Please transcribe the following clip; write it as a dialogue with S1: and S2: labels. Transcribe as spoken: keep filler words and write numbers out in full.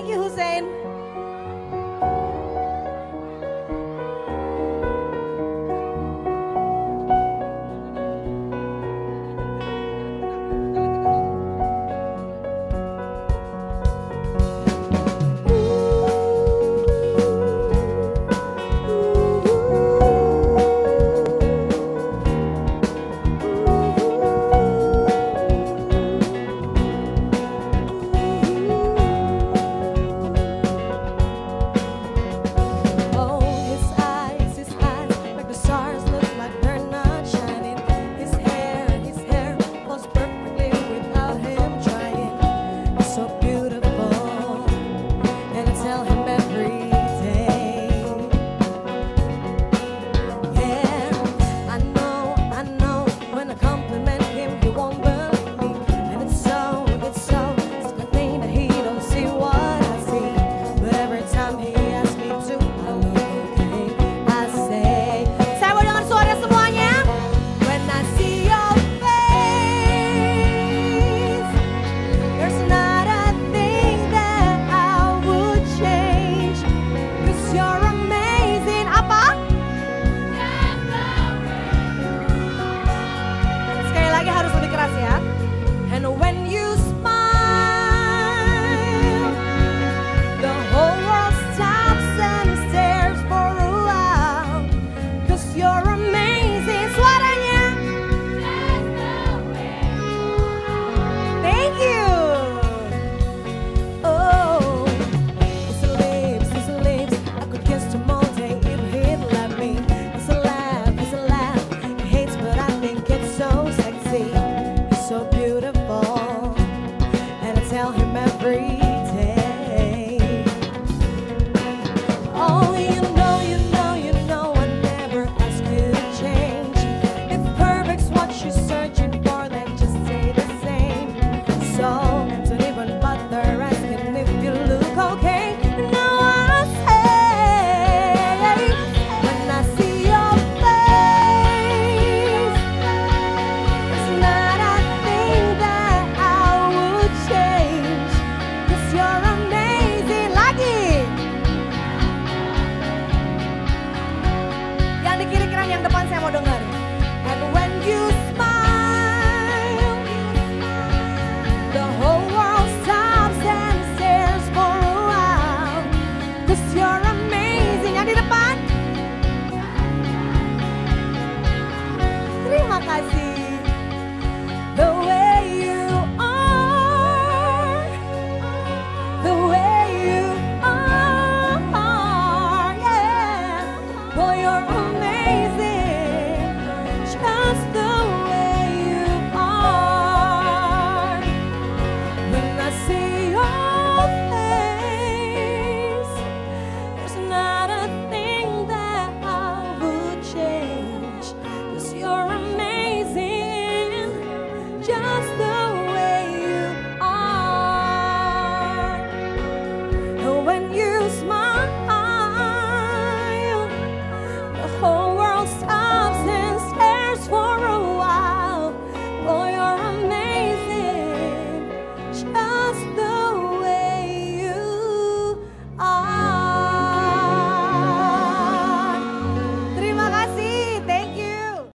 S1: Thank you, Hussein. And when you smile, the whole world stops and stares for a while, 'cause you're amazing. Suaranya. Thank you. Oh, it's a lips, it's a lips. I could kiss them all day if he'd let me. It's a laugh, it's a laugh. He hates, but I think it's so sexy. So beautiful, and I tell him every day. Oh, you know, you know, you know, I never ask you to change. If perfect's what you're searching for, then just stay the same. So don't even bother asking if you look okay. No, I say when I see your face, it's not a yang depan saya mau dengar. And when you smile, the whole world stops and stares for a while, 'cause you're amazing. Yang di depan. Terima kasih.